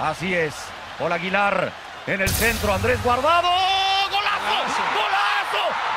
Así es. Paul Aguilar en el centro. Andrés Guardado. ¡Golazo! ¡Golazo!